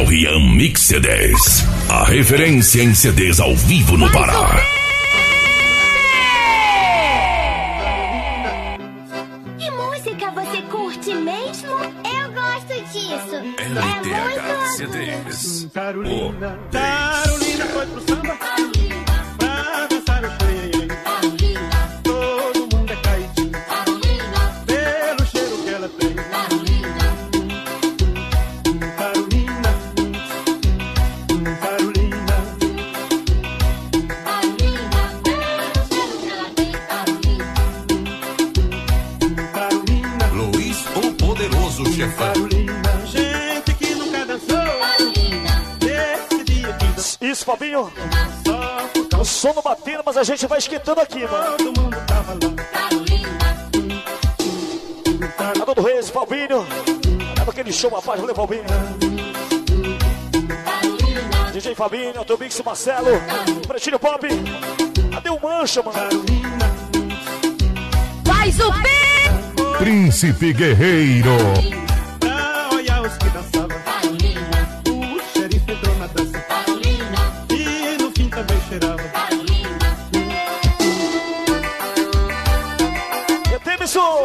Rian Mix CDs, a referência em CDs ao vivo no Pará. Que música você curte mesmo? Eu gosto disso. LTH CDs. Carolina, Carolina foi pro samba pra dançar o trem. Todo mundo é caidinho pelo cheiro que ela tem. Carolina, Carolina, Luiz, o poderoso chefão. Carolina, gente que nunca dançou. Esse dia que dançou. Isso, Fabinho. Só O som não batendo, mas a gente vai esquentando aqui, mano. todo mundo tava lá. Tá do Reis, Fabinho. Leva aquele show, rapaz. Valeu, Fabinho. DJ Fabinho, teu Mix Marcelo. Pretinho Pop. Cadê o Mancha, mano? Faz o pé! Príncipe Guerreiro. Pra olhar os que dançavam, o xerife entrou na dança e no fim também cheirava. Etemison.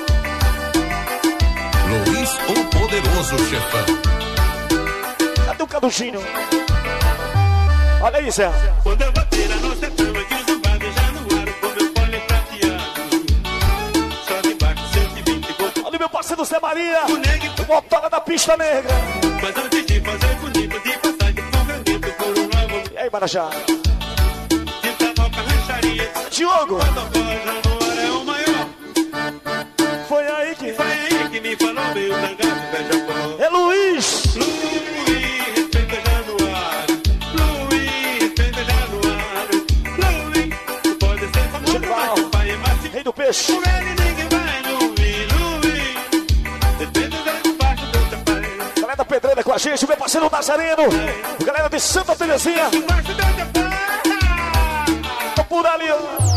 Luiz, o poderoso chefão. Cadê o Caduchinho? Olha aí, Zé. Quando eu bater a nossa cama que os vai já no ar com meu fone prateado. Chove baixo 120 gotas. Olha o meu parceiro Zé Maria. O negue Motora da pista negra. mas antes de fazer bonito de passagem com granito por um novo E aí, Marajá? de tava pra rancharia. Diogo. Quando a voz já no ar é o maior. Foi aí que... Foi aí que me falou meu tangado beija-flor. É Luiz. Luiz, respeita já no ar. Luiz, respeita já no ar. Luiz, tu pode ser famoso, mas o pai é macio. Rei do Peixe. Com ele ninguém vai, Luiz, Luiz. Respeita já no baixo do teu pai. Galera da Pedreira com a gente. O meu parceiro Nazareno. Galera de Santa Terezinha. Baixo do teu pai. Tô por ali, ó.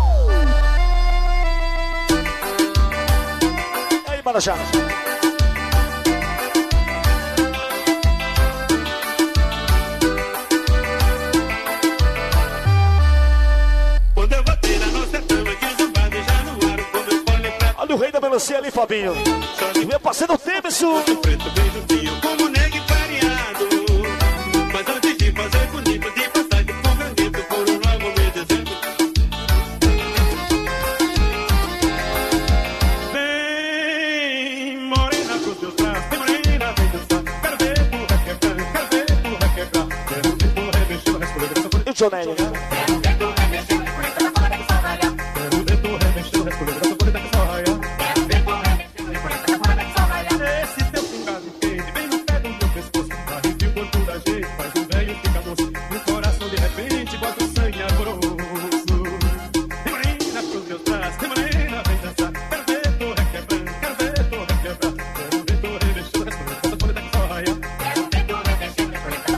E aí, Marajá? Quando eu bater na nossa cama, que os vai já no ar. Com meu fone pra Olha o rei da melancia ali, Fabinho. O meu parceiro Temeson. preto, beijo fio, como negue variado. Mas antes de fazer bonito, de passagem com granito, por um novo mês de dezembro. Vem, morena pros teus braços, vem morena, vem dançar. Quero ver porra quebrar, quero ver porra quebrar. Quero ver porra remexer, responder essa por E o Jonelli, né? Quero ver porra remexer, responder essa por que só raia. Esse teu pingado entende, vem no pé do meu pescoço. Arrepio o corpo da gente, faz um velho ficar doce. No coração de repente bota o sangue alvoroço. Vem morena pros meus braços, vem morena, vem dançar. Quero ver torre quebrando, quero ver torre quebrar. Quero ver torre mexendo, respondendo essa poleta que só raia. Quero ver torre mexendo,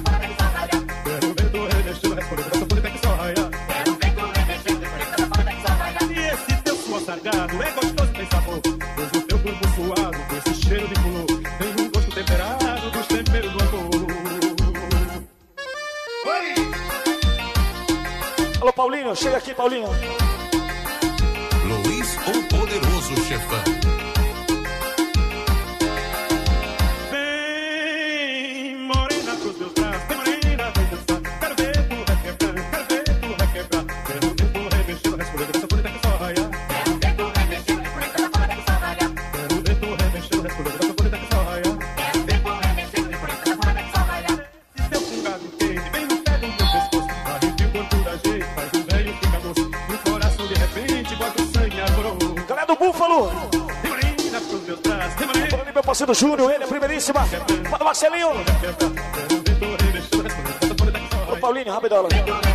respondendo essa poleta que só raia. E esse teu suor sargado é gostoso, tem sabor. Pois o teu corpo suado, com esse cheiro de flor, tem um gosto temperado dos temperos do amor. Oi! Alô, Paulinho. Chega aqui, Paulinho. Luiz, o poderoso chefão. Vem, morena pros meus braços, vem morena, vem dançar. Quero ver porra quebrar, quero ver porra quebrar. Quero ver porra mexendo, respondendo essa poleta que só raia. Quero ver porra mexendo, respondendo essa poleta que só raia. Se teu pingado entende, vem no pé do meu pescoço. Arrepio o corpo da gente, faz um velho ficar doce. No coração de repente bota o sangue alvoroço. Galera do Búfalo. Vem morena pros meus braços, vem morena. Por ali, meu parceiro Júnior. Ele é primeiríssima. Para o Marcelinho. Alô, Paulinho. Rapidola.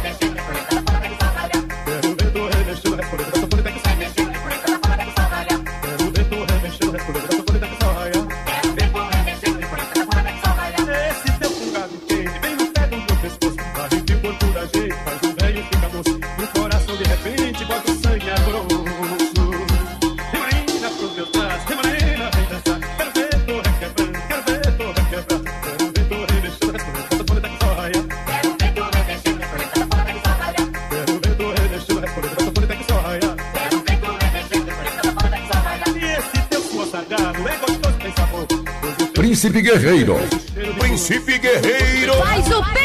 Esse teu fungado entende, vem no pé do meu pescoço. Arrepio o corpo da gente, faz um velho ficar doce. No coração de repente bota o sangue alvoroço. Vem morena pros meus braços, vem morena, vem dançar. Quero ver torre quebrando, quero ver torre quebrar. Quero ver torre mexendo, Príncipe Guerreiro. Príncipe Guerreiro. Faz o P!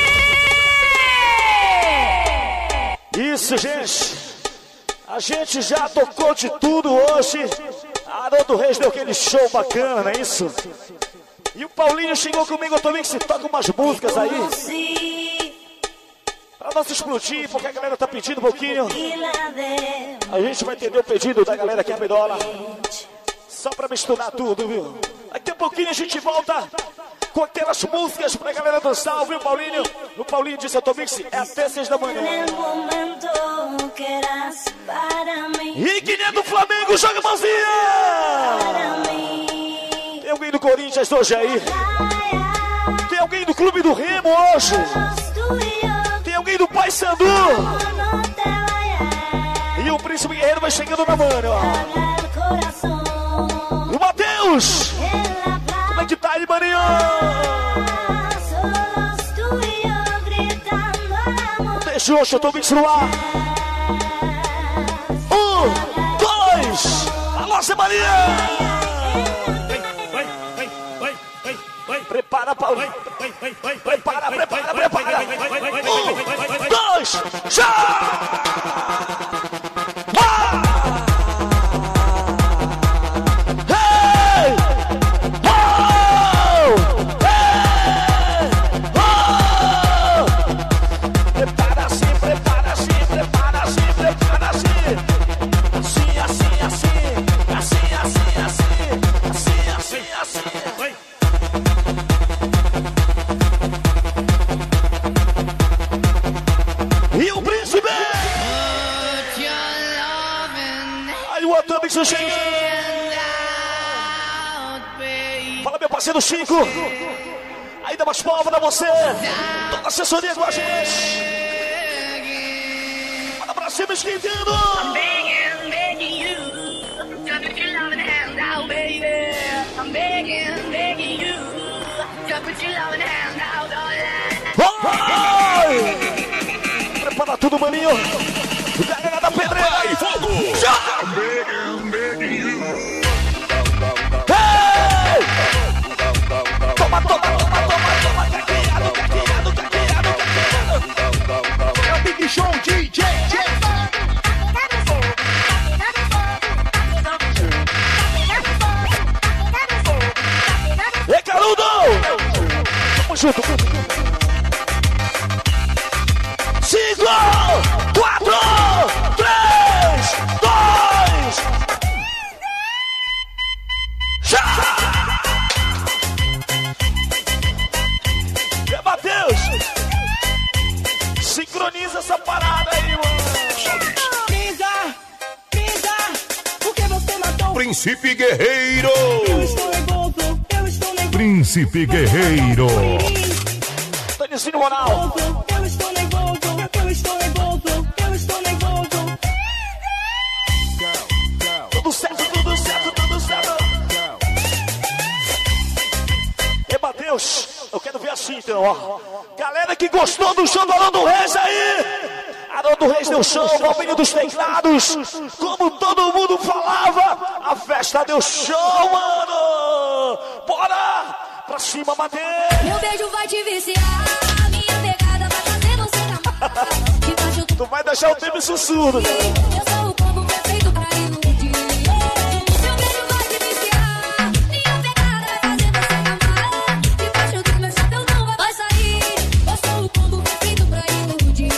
Isso, gente. A gente já tocou de tudo hoje. Haroldo Reis deu aquele show bacana, não é isso? E o Paulinho chegou comigo também, que se toca umas músicas aí. Pra não se explodir, porque a galera tá pedindo um pouquinho. A gente vai entender o pedido da galera aqui, a Bedola. Só pra misturar tudo, viu? Daqui a pouquinho a gente volta com aquelas músicas pra galera dançar, viu, Paulinho? O Paulinho disse ao Tomix, é até 6 da manhã. E quem é do Flamengo, joga a mãozinha! Tem alguém do Corinthians hoje aí? Tem alguém do Clube do Remo hoje? Tem alguém do Paysandu? E o Príncipe Guerreiro vai chegando na mano, ó. O Matheus! Como é que tá aí, maninho? Deixa o Tomix no ar. 1, 2, alô, Semaninha! Prepara, Paulo. Prepara. 1, 2, já! Fala, meu parceiro Chico. Ainda mais palma pra você. Toda a assessoria com a gente. Fala pra cima, esquentando. I'm begging you. Just put your love in the hand out, baby. I'm begging you. Just put your love in the hand out, all. Prepara tudo, maninho. Galera da pedreira e fogo! Já! Hey! Toma! Caqueado! É o Big Show DJ! Ei, Carudo! Tamo junto! 5, 4, 3, 2, já! E Matheus, sincroniza essa parada aí, mano. Brisa, porque você matou Príncipe Guerreiro. Eu estou nervoso. Príncipe Guerreiro. Danicinho Ronaldo. Eu estou nervoso. Tudo certo. E Matheus, eu quero ver assim então, ó. Galera que gostou do show do Haroldo Reis aí. Haroldo Reis deu show, Valvinho dos teclados. Como todo mundo falava, a festa deu show, mano. Bora pra cima, Matheus. Meu beijo vai te viciar. Minha pegada vai fazer você amar. Tu vai deixar o tempo sussurro. Eu sou o combo perfeito pra iludir. Meu beijo vai te viciar. Minha pegada vai fazer você amar. Debaixo do meu chapéu não vai sair. Eu sou o combo perfeito pra iludir.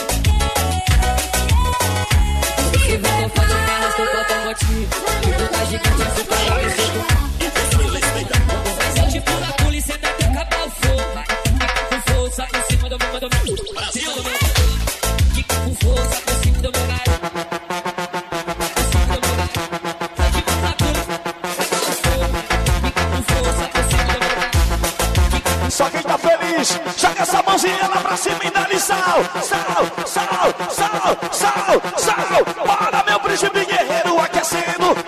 Se vem com fã de pernas, tô com automotivo. Tu tá gigante, esse país é seu. Mas eu te pulo a pula e cê deve acabar o fogo. Com força por cima do meu Brasil. Com força por cima do meu nariz. Só quem tá feliz, joga essa mãozinha lá pra cima e dá-lhe sal. Bora, meu príncipe guerreiro aquecendo. 1,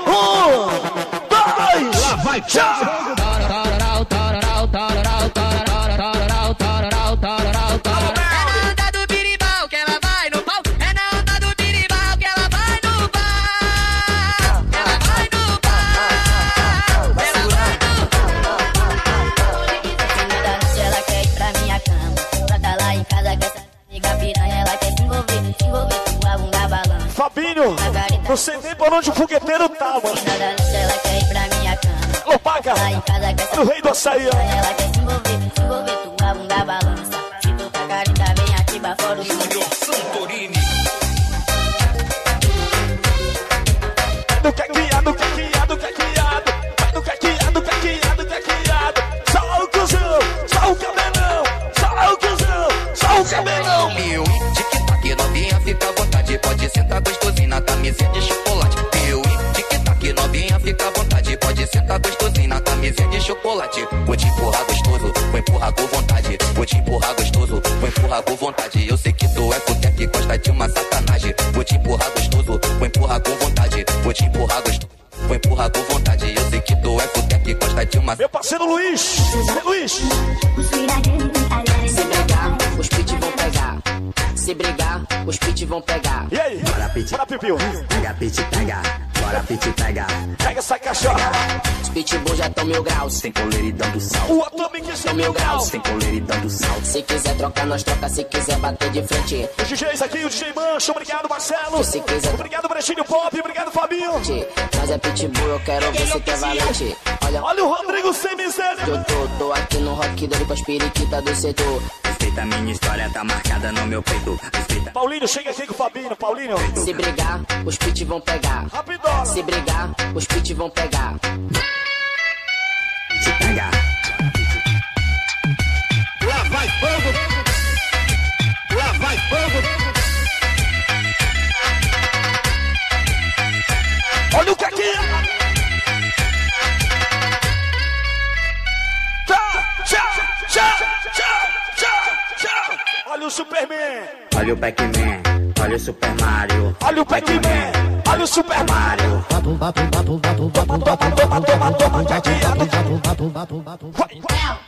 2, lá vai, tchau. Não sei nem por onde o fogueteiro tá, mano. Ela quer ir pra minha cama. Ô, paga. Lá em casa quer O rei do açaí, ó. ela quer se envolver, tua bunda balança. Se tu tá carita, vem ativa fora o Júnior Santorini. Do caqueado, caqueado, caqueado. Vai do caqueado, caqueado, caqueado. Só o cuzão, só o cabelão. Só o cuzão, só o cabelão. Meu tic-tac, novinha, fica à vontade. Pode sentar gostosinho na camisinha de chocolate. Meu tic-tac, novinha, fica à vontade. Pode sentar gostosinho na camisinha de chocolate. Vou te empurrar gostoso, vou empurrar com vontade. Vou te empurrar gostoso, vou empurrar com vontade. Eu sei que tu é puta que gosta de uma sacanagem. Vou te empurrar gostoso, vou empurrar com vontade. Vou te empurrar gostoso, vou empurrar com vontade. Eu sei que tu é puta que gosta de uma. Meu parceiro Luiz. Luiz. Se brigar, os pit vão pegar. Se brigar, os pit vão pegar. E aí? Bora, Pete. Bora, Pipiu. Pega, Pete, pega. Bora, Pete, pega. Pega essa cachorra. Os pitbull já tão 1000 graus. Sem coleira e dando salto. O Atomic está 1000 graus. Sem coleira e dando salto. Se quiser trocar, nós troca. Se quiser bater de frente, Os DJs aqui, o DJ Mancho. Obrigado, Marcelo. Se quiser- Obrigado, Brechinho Pop. Obrigado, Fabinho. mas é pitbull, eu quero ver se tu é valente. Olha, Olha o Rodrigo sem miséria. eu tô aqui no rock dele com as periquitas do setor. Respeita, minha história tá marcada no meu peito. Respeita. Paulinho, chega aqui com o Fabinho. Paulinho. Se brigar, os pit vão pegar. Rapidão. Se brigar, os pit vão pegar. Pete, pega. Lá vai fogo. Lá vai fogo. Olha o caquinho. Tchau, tchau, tchau, tchau, tchau, tchau. Olha o Superman. Olha o Pac-Man. Olha o Super Mario. Olha o Pac-Man. Olha o Super Mario. Toma, caqueado. Vai.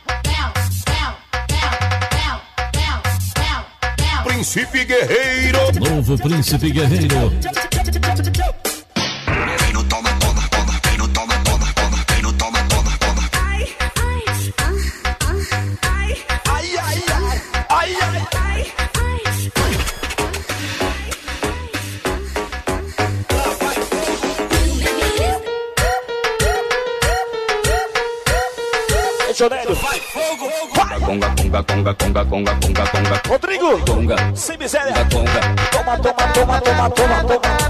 Príncipe Guerreiro. Novo Príncipe Guerreiro. Vem no toma, toma, toma. Vem no toma, toma, toma. Vem no toma, toma, toma. Ai, ai, ai. Ai, ai. Ei, Jonélio. Vai. Conga, conga, conga, conga, conga, conga, conga. Rodrigo. Conga, Sem miséria. conga. Toma, toma, toma, toma, toma, toma.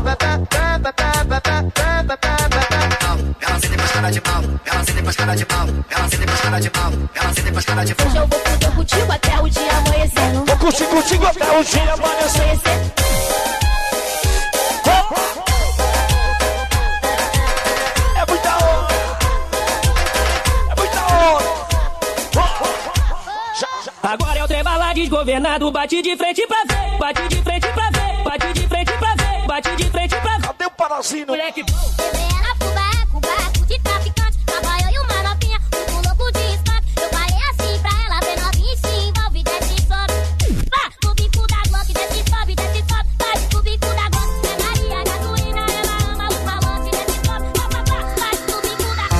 Ela se depois cara de pau. Ela se depois cara de pau. Ela se depois cara de pau. Ela se depois cara de pau. Hoje eu vou curtir contigo até o dia amanhecer. Vou curtir contigo até o dia amanhecer. É muita onda. É muita onda. Agora é o trem bala desgovernado. Bate de frente pra ver. Bate de frente pra ver. Bate de frente pra ver. Bate de frente pra ver. Cadê o Parazinho? Moleque, Ela com barco de traficante. Tava eu e uma novinha, muito louco de escape. Eu falei assim pra ela, vem novinha e se envolve, desce e sobe. Vá, no bico da Glock, desce e sobe, desce e sobe. Vai no bico da Glock, é Maria gasolina, ela ama os malotes, desce e sobe. Vá, vá, vá, vai no bico da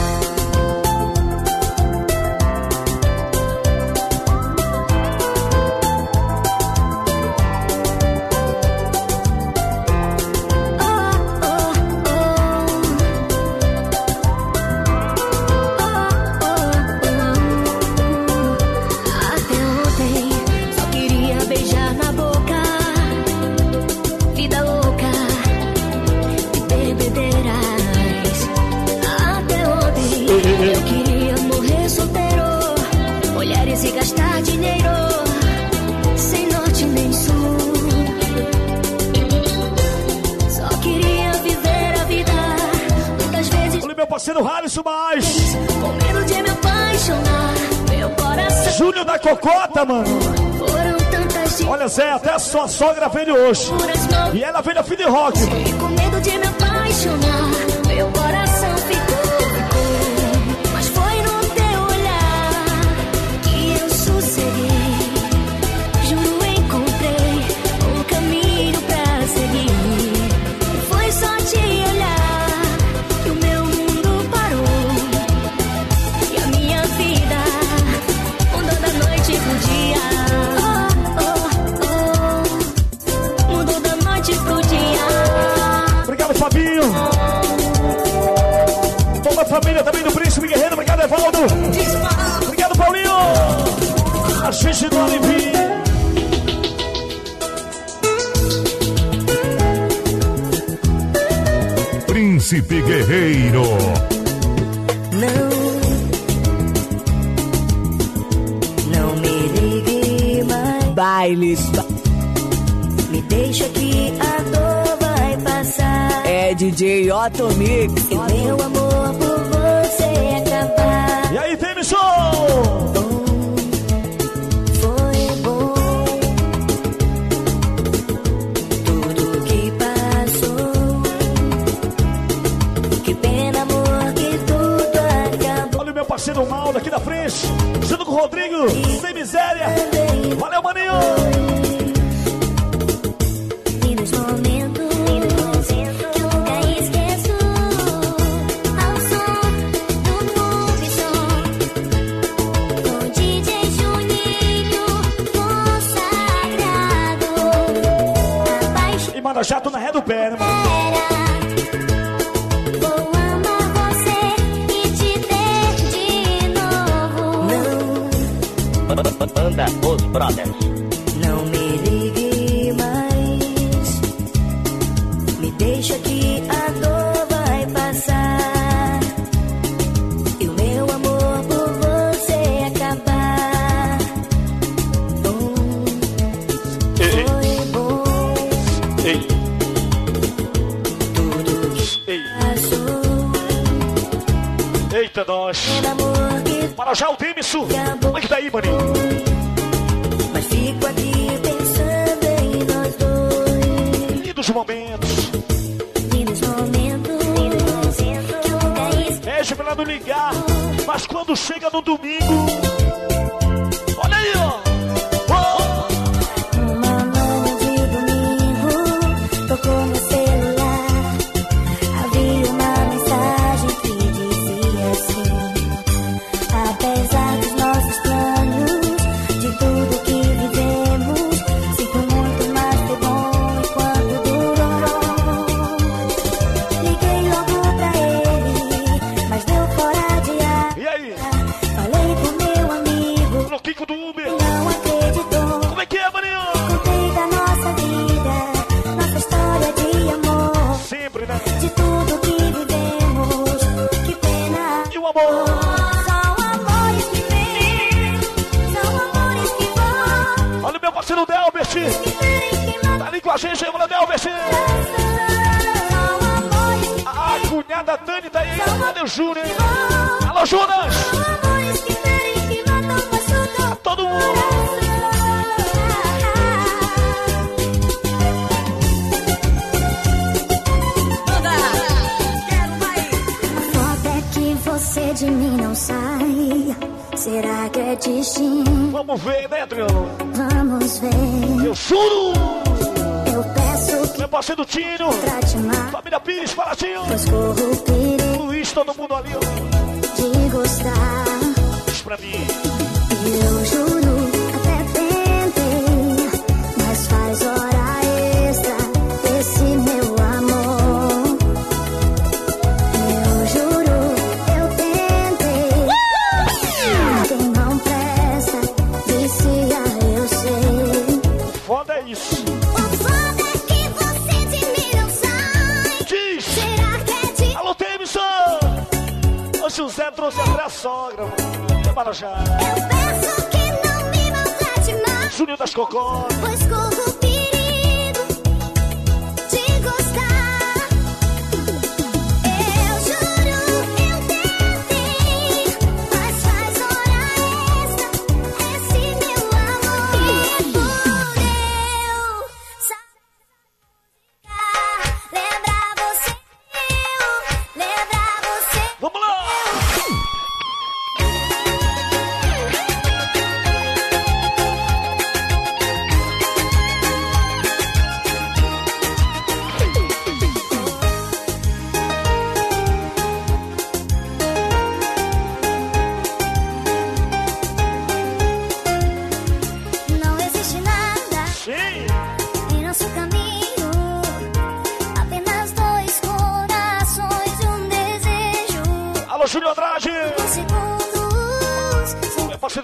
Até ontem só queria beijar na boca. Vida louca de bebedeiras. Até ontem eu queria morrer solteiro. Mulheres e gastar dinheiro sem norte nem sul. Só queria viver a vida. Muitas vezes Olha o meu parceiro Harrison mais. com medo de me apaixonar. Meu coração Júnior da Cocota, mano. foram tantas Olha, Zé, até a sua sogra veio hoje. juras não. E ela veio a filha de rock. E com medo de me apaixonar, meu coração ficou. Mas foi no teu olhar que eu sosseguei. Juro, encontrei um caminho pra seguir. Foi só te olhar que o meu mundo parou. E a minha vida mudou da noite pro dia. Oh, oh, oh. Mudou da noite pro dia. A gente não alivia. Príncipe Guerreiro. Não me ligue mais. Bailes. Me deixa que a dor vai passar. É DJ Otto Mix. E meu amor por você acabar. E aí, Temison? Foi bom tudo que passou. Que pena, amor, que tudo acabou. Olha o meu parceiro Mal daqui da frente, junto com o Rodrigo, sem miséria. Valeu, maninho! E nos momentos que eu nunca esqueço, ao som do novo som, com DJ Juninho consagrado, apaixonada. E manda jato na ré do pé, né, mano? Vou amar você e te ter de novo. Banda Os Brothers. Não me ligue mais. Me deixa que a dor vai passar. E o meu amor por você acabar. Foi bom Ei, tudo que ei, passou. eita, nós. Pelo amor que Para já o Temison. Como é que tá aí, maninho? mas fico aqui pensando em nós dois. Lindos momentos. Lindos momentos que eu nunca esqueço. Pede pra ela não ligar, mas quando chega no domingo, olha aí, ó. Uma manhã de domingo, tocou meu celular. Havia uma mensagem que dizia assim: apesar dos nossos planos, de tudo que vivemos, sinto muito, mas foi bom enquanto durou. Liguei logo pra ele, mas deu fora de ar. E aí? Falei com meu amigo, No Kiko do Uber. não acreditou. Como é que é, maninho? Contei da nossa vida, nossa história de amor, Sempre, né? de tudo que vivemos. Que pena. E o amor? São amores que vêm, são amores que vão. Olha o meu parceiro Delbert. Que querem que Tá ali com a gente, aí, mano, Delbert. são amores que A cunhada Dani tá aí. Cadê o Júnior, hein? vão. Alô, Jonas. São amores que querem que matam, machucam. Todo mundo. Foda é que você de mim não sai. Será que é destino? Vamos ver, né, Adriano? Vamos ver. Eu juro. Eu peço que Meu parceiro Tinho. trate mal, Família Pires, Paratinho. pois corro o perigo Luiz, todo mundo ali, ó. de gostar. Diz pra mim. Eu juro, até tentei, mas faz hora extra esse meu amor. Eu juro, eu tentei. Quem não presta, vicia, eu sei. Foda é isso. O foda é que você de mim não sai. Diz. Será que é de Alô, Temison. O José trouxe até a sogra, mano. Para já. Eu peço que não me maltrate mais, Júnior das Cocó. pois corro o perigo de gostar. Eu juro, eu tentei, mas faz hora extra esse meu amor. E por eu saber lembrar você, lembrar você. Vamos lá.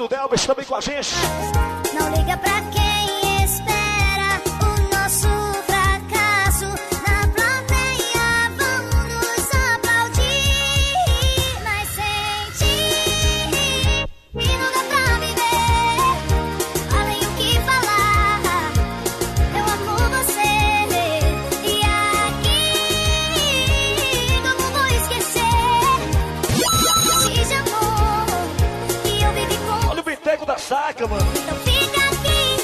parceiro Delbes também com a gente. Não liga pra quem espera o nosso fracasso. Na plateia vão nos aplaudir, mas sem ti e não dá pra viver. Além o que falar, eu amo você. E aqui como vou esquecer esse amor que eu vivi com. Olha o Biteco da Saca, mano. Então fica aqui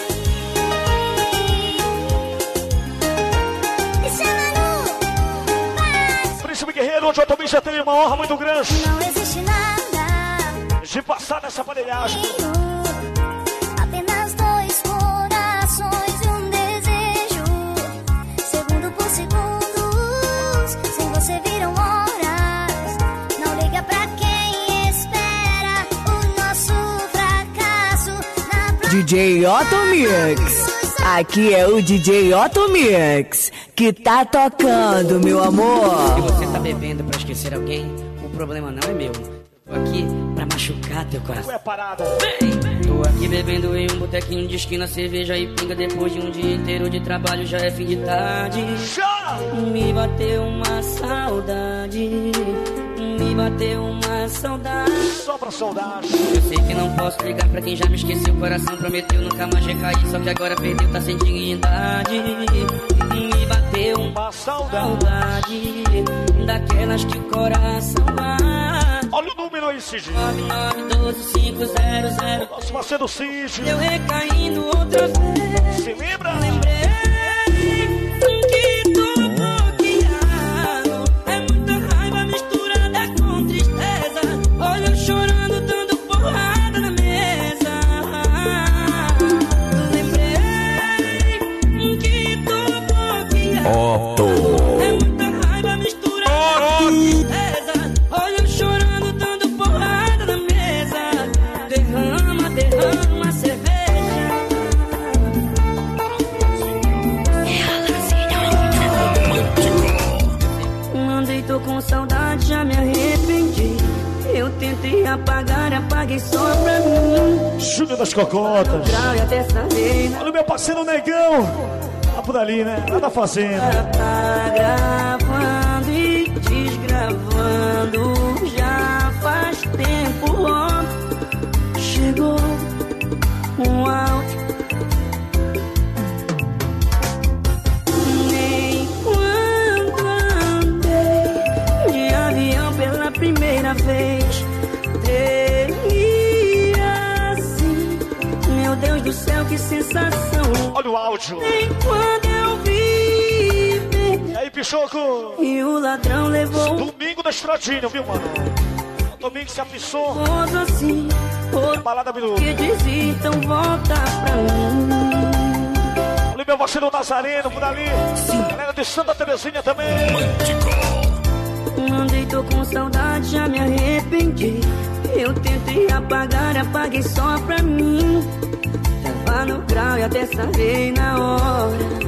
e chama no paz. Príncipe Guerreiro, onde eu também já tenho uma honra muito grande Não existe nada de passar nessa aparelhagem. apenas dois corações e um desejo. Segundo por segundos, sem você viram horas. Não liga pra quem espera o nosso fracasso. Na DJ Otto Mix. Aqui é o DJ Otto Mix que tá tocando, meu amor. Se você tá bebendo pra esquecer alguém, o problema não é meu. Tô aqui pra machucar teu coração. Qual é a parada? Tô aqui bebendo em um botequinho de esquina, cerveja e pinga. Depois de um dia inteiro de trabalho, já é fim de tarde. Chora! Me bateu uma saudade. Me bateu uma saudade. Só pra saudade. Eu sei que não posso ligar pra quem já me esqueceu. O coração prometeu nunca mais recair. Só que agora perdeu, tá sem dignidade. Me bateu uma saudade daquelas que o coração vai. Olha o número aí, Cid. 9912500. Nosso parceiro Cid. Eu recaindo outra vez. Se lembra? Lembrei que tô bloqueado. É muita raiva misturada com tristeza. Olha eu chorando, dando porrada na mesa. Lembrei que tô bloqueado. É muita raiva misturada com tristeza. Olha eu chorando, dando porrada na mesa. Derrama, derrama cerveja. Andei, tô com saudade, já me arrependi. Eu tentei apagar, apaguei só pra mim. Júnior das Cocotas. Grau e até saber. Olha o meu parceiro Negão. Tá por ali, né? Nada fazendo. Tá gravando e desgravando. Já faz tempo, ó. Chegou um áudio. Nem quando andei de avião pela primeira vez tremi assim. Meu Deus do céu, que sensação. Olha o áudio. Nem quando eu vi E aí, Pichoco? e o ladrão levou Domingo da Estradinha, viu, mano? Domingo se apiçou. todo assim. Balada Bilu. Que diz então volta pra mim. Olha o meu parceiro Nazareno por ali. Galera de Santa Terezinha também. Andei, tô com saudade, já me arrependi. Eu tentei apagar, apaguei só pra mim. Tava no grau e até sarei na hora.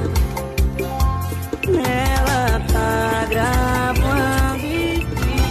Ela tá gravando e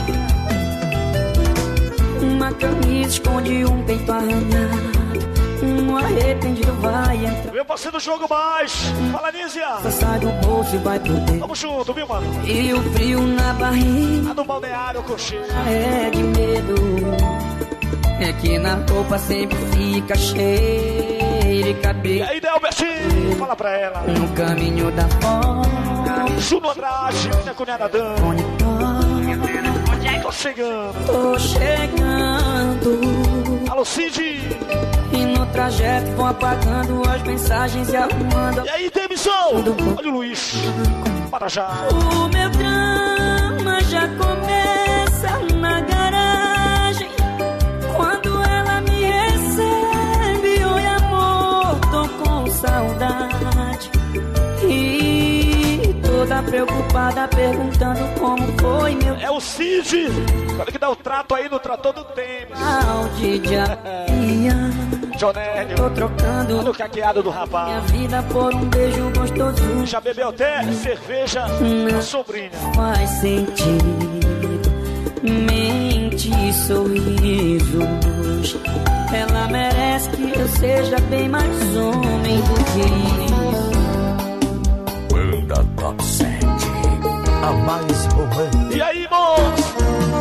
uma camisa esconde um peito arranhado. Um arrependido vai entrar. Meu parceiro Jogo Mais. Fala, Nízia. Sai do bolso e vai pro dedo. Tamo junto, viu, mano? E o frio na barriga Lá no balneário, coxinha. é de medo. É que na roupa sempre fica cheio de E cabelo. aí, Delbertinho? Fala pra ela. No caminho da fome, Júnior Andrade, minha cunhada Dan. Tô chegando. tô chegando. Alô, Cid. E no trajeto vou apagando as mensagens e arrumando. E aí, demissão? Olha o Luiz. Para já. O meu drama já começa na garagem. Quando ela me recebe, oi amor, tô com saudade. E toda preocupada perguntando como foi meu É o Cid. Olha que dá o trato aí no trator do Temes. final de dia. Jonélio. Tô trocando Olha o caqueado do minha rapaz. vida por um beijo gostoso. Já bebeu até cerveja na sobrinha. Faz sentido, mente e sorrisos. Ela merece que eu seja bem mais homem do que Banda Top 7, a mais romântica. E aí, moço?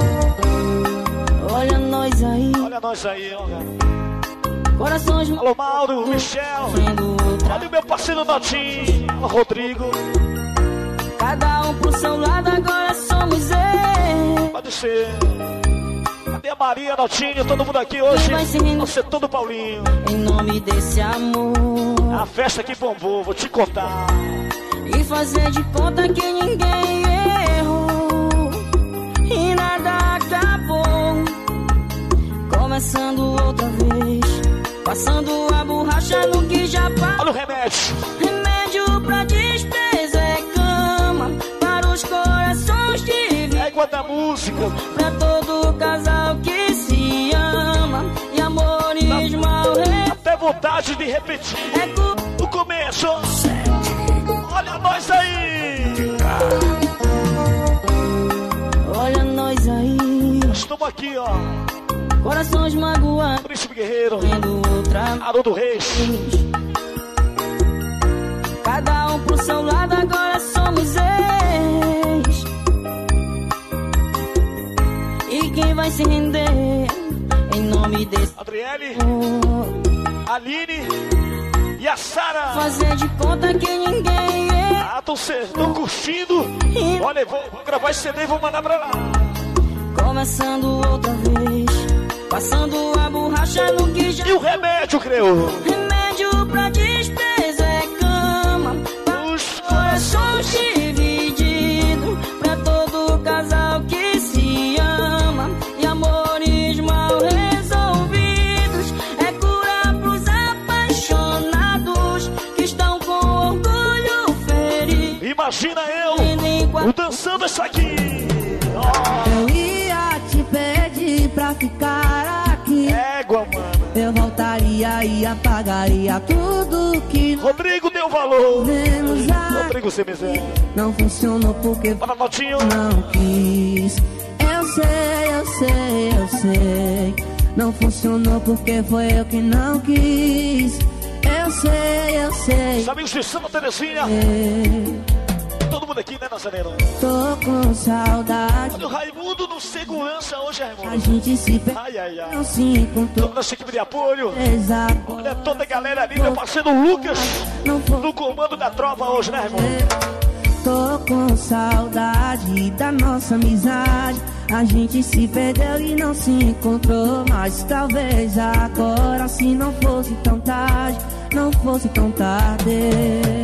Olha nós aí, Olha nós aí, ó. corações Alô, Mauro, Michel. sendo outra. Olha o meu parceiro Notinho. Alô, Rodrigo. Cada um pro seu lado, agora somos eu. Pode ser. Cadê a Maria, Notinho? Todo mundo aqui hoje. Você todo Paulinho. Em nome desse amor. A festa que bombou, vou te contar. E fazer de conta que ninguém errou. E nada acabou. Começando outra vez. Passando a borracha no que já passou. Olha o remédio. Remédio pra despesa é cama. Para os corações de vida. É igual da música. Pra todo casal que se ama. E amores mal Até vontade de repetir. é O começo. Olha nós aí. Olha nós aí. Estamos aqui, ó. Corações magoados. Príncipe Guerreiro. Vendo outra. Haroldo Reis. Cada um pro seu lado, agora somos ex. E quem vai se render em nome desse Adriele. amor? Aline. E a Sara. Fazer de conta que ninguém é. Ah, tô curtindo. Olha, vou gravar esse CD e vou mandar pra lá. Começando outra vez. Passando a borracha no que já. E o remédio, creu? Remédio pra despesa é cama. Os corações divididos. Pra todo casal que se ama. E amores mal resolvidos. É cura pros apaixonados. Que estão com orgulho ferido. Imagina eu dançando isso aqui. Eu ia te pedir pra ficar aqui. Égua, mano. Eu voltaria e apagaria tudo que Rodrigo deu valor. menos a... Rodrigo, você me zé. Não funcionou porque Bora, Notinho. não quis. Eu sei. Não funcionou porque foi eu que não quis. Eu sei. Os amigos de Santa Terezinha. Todo mundo aqui, né, Nazareno? Tô com saudade. Olha o Raimundo no segurança hoje, A Raimundo. gente se perdeu. Ai, ai, ai. Não se encontrou. Toda essa equipe de apoio. Exato. Olha toda a galera ali, meu parceiro Lucas. Não foi. No comando da tropa hoje, né, Raimundo? Tô com saudade da nossa amizade. A gente se perdeu e não se encontrou. Mas talvez agora, se não fosse tão tarde, não fosse tão tarde.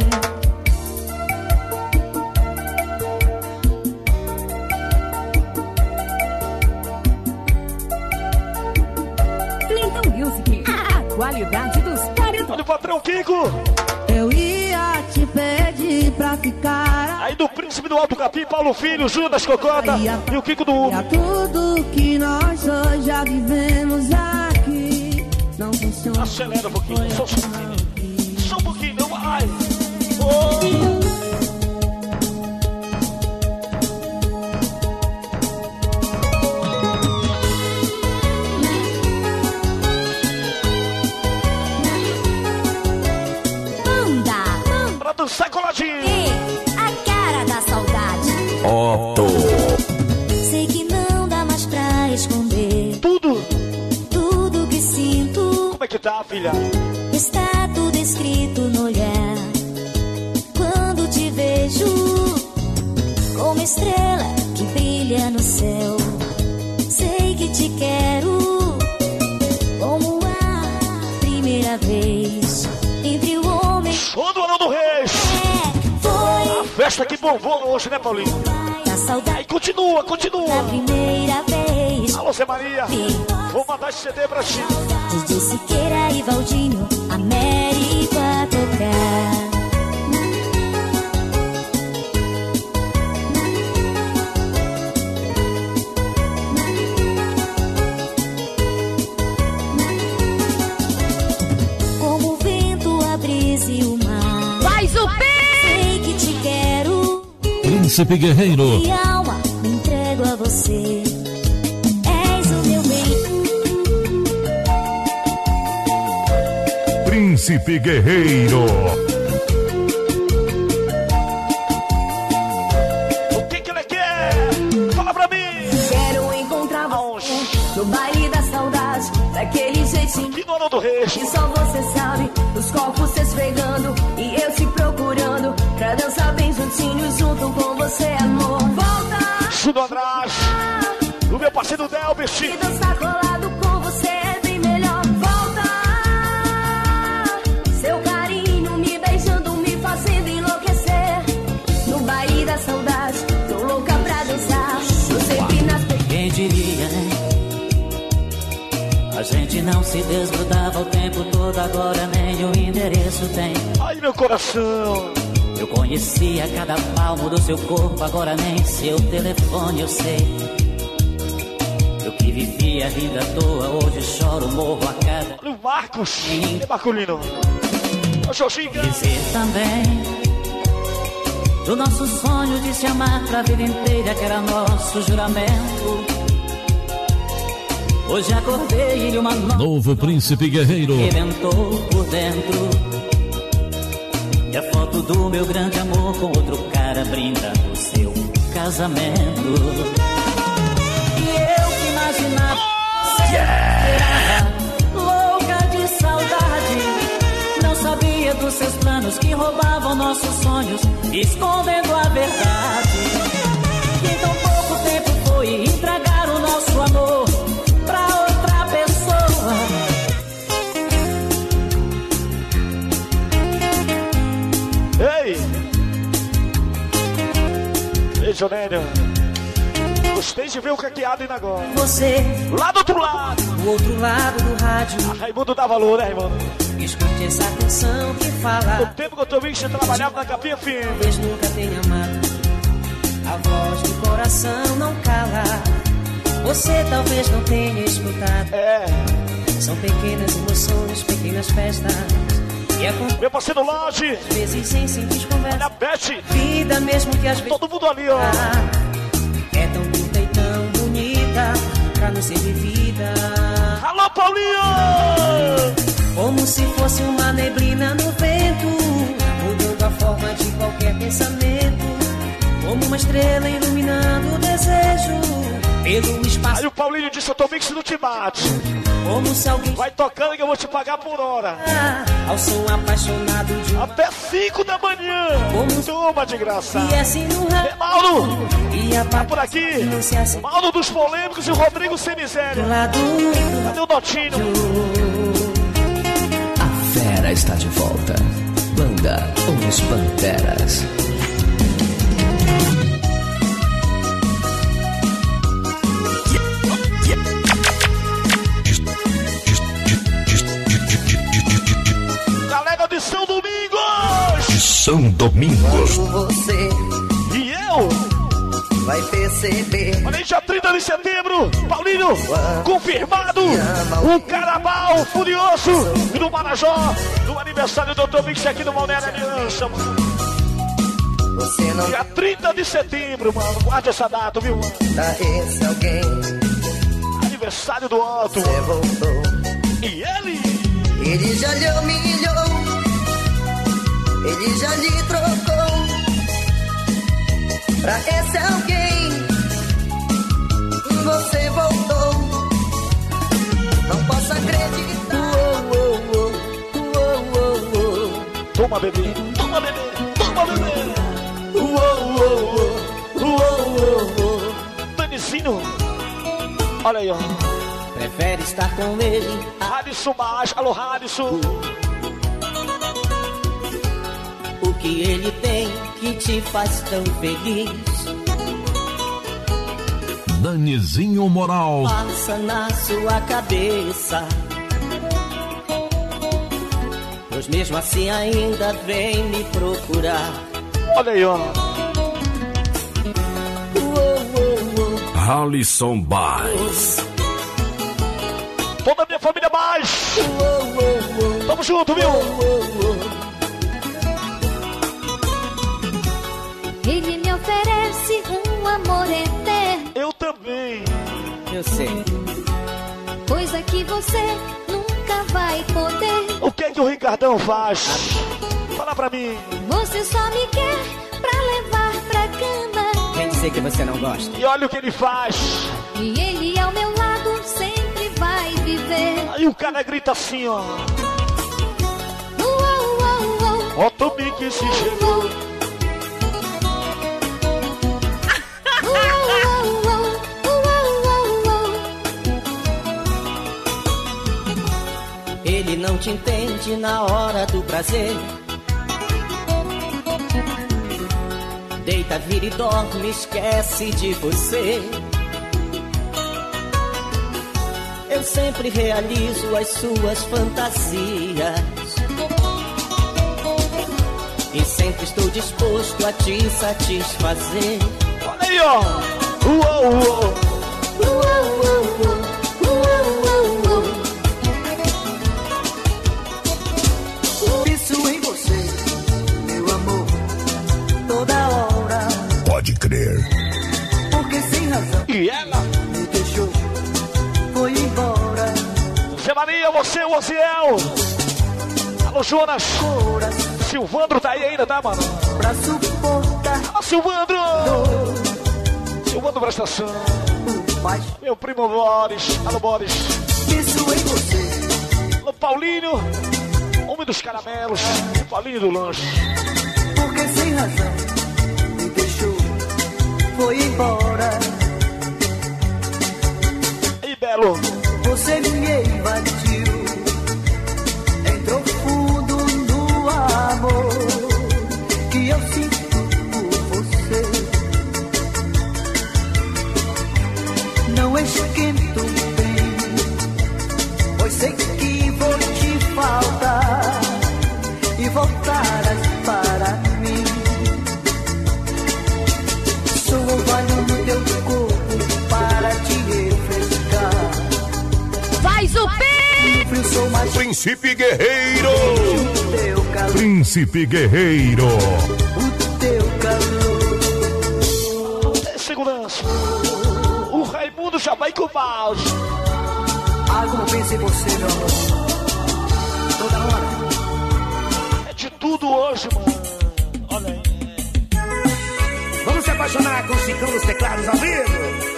Clinton Music, a qualidade dos paredões. Olha o patrão Kiko. Eu ia te pedir pra ficar. Aí do Príncipe do Alto Capim, Paulo Filho, Júnior das Cocota e o Kiko do E a tudo que nós dois já vivemos aqui. Não funciona. Acelera um pouquinho, só um pouquinho, não vai. Oh. Pra dançar coladinho. A cara da saudade. Otto. Sei que não dá mais pra esconder Tudo. tudo que sinto. Como é que tá, filha? Está tudo escrito no olhar. Quando te vejo como uma estrela que brilha no céu. Sei que te quero como a primeira vez. Entre o homem Show do Haroldo Reis. foi A festa que bombou hoje, né, Paulinho? a saudade Aí continua. da primeira vez. Alô, Zé Maria. Vou mandar esse CD pra ti. DJ Siqueira e Valdinho, Américo a tocar. Como o vento, a brisa e o mar. Faz o pé! Sei que te quero. Príncipe Guerreiro. E alma, me entrego a você. És o meu bem. Príncipe Guerreiro. O que ele quer? Fala pra mim. Quero encontrar você no baile da saudade, daquele jeitinho que dono do Reis. Que só você sabe, os copos se esfregando e eu te procurando pra dançar bem juntinho, junto com você, amor. Volta! Tudo atrás. O meu parceiro Delbert. E dançar colado com você é bem melhor. Volta! Seu carinho me beijando, me fazendo enlouquecer. No baile da saudade, tô louca pra dançar. Eu sempre nas... Quem diria, né? A gente não se desgrudava o tempo todo, agora nem o endereço tem. Ai, meu coração. Eu conhecia cada palmo do seu corpo, agora nem seu telefone eu sei. Eu que vivia rindo à toa, hoje choro, morro a cada... Olha o Marcos. É Marcolino. O Xoxinga. Dizer também do nosso sonho de se amar pra vida inteira, que era nosso juramento. Hoje acordei e uma Novo Príncipe Guerreiro rebentou por dentro. E a foto do meu grande amor com outro cara brinda o seu casamento. E eu que imaginava ser louca de saudade, não sabia dos seus planos que roubavam nossos sonhos, escondendo a verdade. Que em tão pouco tempo foi entregar o nosso amor pra outra pessoa. Ei! Beijo, Nélio. Gostei de ver o caqueado indo agora. Você, lá do outro lado. Do outro lado do rádio. A Raimundo dá valor, né, Raimundo? Escute essa canção que fala. No tempo que eu tô vendo que você trabalhava na Capinha Firme. Talvez nunca tenha amado. A voz do coração não cala. Você talvez não tenha escutado. São pequenas emoções, pequenas festas. Meu parceiro Loge. Às vezes sem simples conversa. Olha a Beth. Vida mesmo que às vezes. Todo mundo ali, ó. É tão curta e tão bonita pra não ser vivida. Alô, Paulinho! Como se fosse uma neblina no vento, mudando a forma de qualquer pensamento. Como uma estrela iluminando o desejo pelo espaço. Aí o Paulinho disse, eu tô vendo que não te bate. Como se alguém... Vai tocando que eu vou te pagar por hora. Ao som apaixonado de uma... Até 5 da manhã. Como... Toma de graça. E assim no rádio. Mauro. E tá por aqui. Mauro dos polêmicos e o Rodrigo Sem Miséria. Cadê o Dotinho? A fera está de volta. Banda Os Panteras. Galera de São Domingos! De São Domingos. Quando você e eu vai perceber. Olha aí, dia 30 de setembro, Paulinho, confirmado, o Carnaval Furioso do Marajó, no aniversário do Dr. Mix aqui no Balneário Aliança, mano. Você não... Dia 30 de setembro, mano, guarde essa data, viu, mano? Pra esse alguém. Aniversário do Otto. Você voltou. E ele? Ele já lhe humilhou. Ele já lhe trocou. Pra esse alguém você voltou. Não posso acreditar. Toma, bebê. Toma, bebê. Toma, bebê. Danicinho. Olha aí, ó. Prefere estar com ele. Radisson Baixo. Alô, Radisson. O que ele tem que te faz tão feliz? Danizinho Moral. Passa na sua cabeça. Pois mesmo assim ainda vem me procurar. Olha aí, ó. Alisson Baix. Toda a minha família Baix. Tamo junto, viu? Ele me oferece um amor eterno. Eu também. Eu sei. Coisa que você nunca vai poder. O que que o Ricardão faz? Fala pra mim. Você só me quer pra levar pra cama. Vem dizer que você não gosta. E olha o que ele faz. E ele ao meu lado sempre vai viver. Aí o cara grita assim, ó. Ó, Tomi que se chegou. Ele não te entende na hora do prazer. Deita, vira e dorme, esquece de você. Eu sempre realizo as suas fantasias e sempre estou disposto a te satisfazer. Olha aí, ó. Uou, uou. Penso em você, meu amor, toda hora. Pode crer. Porque sem razão E ela? me deixou, foi embora. Zé Maria, você, o Ociel. Alô, Jonas. Silvandro tá aí ainda, tá, mano? Pra suportar. Alô, Silvandro. Silvandro presta atenção. Meu primo Boris. Alô, Boris. Penso em você. Alô, Paulinho. Homem dos caramelos. O Paulinho do lanche. Porque sem razão me deixou, foi embora. E Belo. Você me invadiu, entrou fundo no amor que eu sinto por você. Não esquento bem, pois sei que vou te faltar e voltarás para mim. Sou orvalho no teu corpo para te refrescar. Faz o P! Príncipe Guerreiro. Príncipe Guerreiro. O teu calor. Segurança. O Raimundo já vai com o balde. Ah, como penso em você, meu amor. Toda hora. É de tudo hoje, mano. Olha aí. Vamos se apaixonar com o Chicão dos teclados ao vivo.